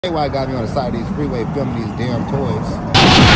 Why I got me on the side of these freeway filming these damn toys.